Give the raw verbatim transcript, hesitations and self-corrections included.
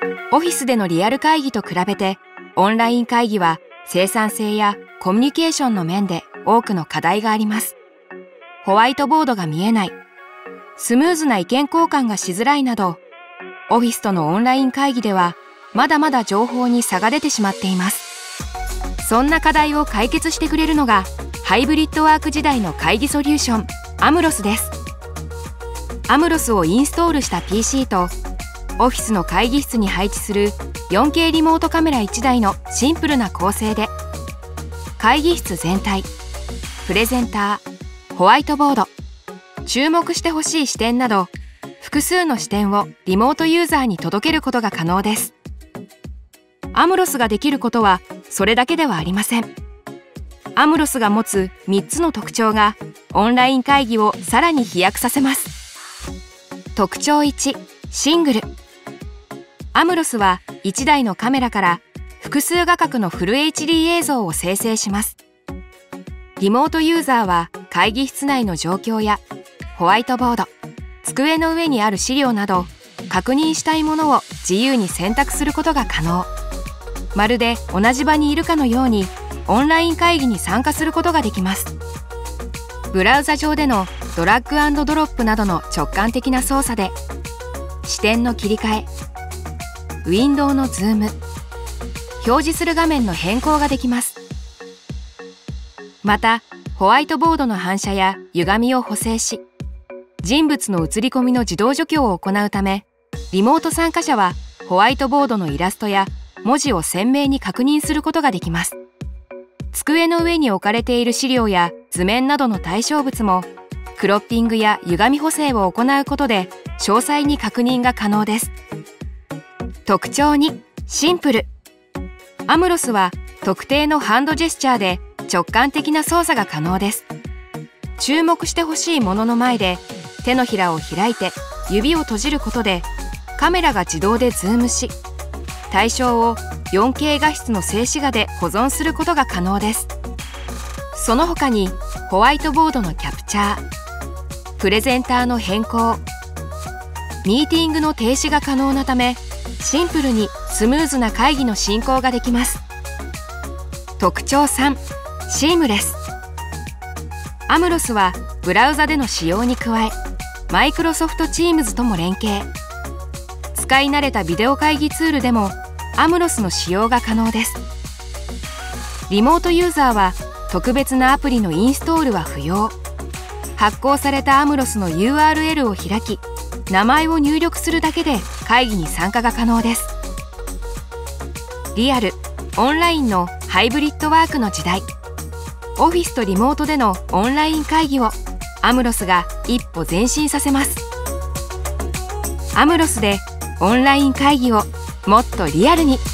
オフィスでのリアル会議と比べて、オンライン会議は生産性やコミュニケーションの面で多くの課題があります。ホワイトボードが見えない、スムーズな意見交換がしづらいなど、オフィスとのオンライン会議ではまだまだ情報に差が出てしまっています。そんな課題を解決してくれるのがハイブリッドワーク時代の会議ソリューション、アムロスです。アムロスをインストールした ピーシー とオフィスの会議室に配置する よんケー リモートカメラいちだいのシンプルな構成で、会議室全体、プレゼンター、ホワイトボード、注目してほしい視点など複数の視点をリモートユーザーに届けることが可能です。アムロスができることはそれだけではありません。アムロスが持つみっつの特徴がオンライン会議をさらに飛躍させます。特徴いち、シングル。アムロスはいちだいのカメラから複数画角のフル エイチディー 映像を生成します。リモートユーザーは会議室内の状況やホワイトボード、机の上にある資料など確認したいものを自由に選択することが可能。まるで同じ場にいるかのようにオンライン会議に参加することができます。ブラウザ上でのドラッグ&ドロップなどの直感的な操作で視点の切り替え、ウィンドウのズーム、表示する画面の変更ができます。またホワイトボードの反射や歪みを補正し、人物の映り込みの自動除去を行うため、リモート参加者はホワイトボードのイラストや文字を鮮明に確認することができます。机の上に置かれている資料や図面などの対象物もクロッピングや歪み補正を行うことで詳細に確認が可能です。特徴に、シンプル。アムロスは特定のハンドジェスチャーで直感的な操作が可能です。注目してほしいものの前で手のひらを開いて指を閉じることでカメラが自動でズームし、対象を よんケー 画質の静止画で保存することが可能です。その他にホワイトボードのキャプチャー、プレゼンターの変更、ミーティングの停止が可能なため、シンプルにスムーズな会議の進行ができます。特徴さん、シームレス。アムロスはブラウザでの使用に加え、マイクロソフト チームズ とも連携。使い慣れたビデオ会議ツールでもアムロスの使用が可能です。リモートユーザーは特別なアプリのインストールは不要。発行されたアムロスの ユーアールエル を開き、名前を入力するだけで会議に参加が可能です。リアル、オンラインのハイブリッドワークの時代、オフィスとリモートでのオンライン会議をアムロスが一歩前進させます。アムロスでオンライン会議をもっとリアルに。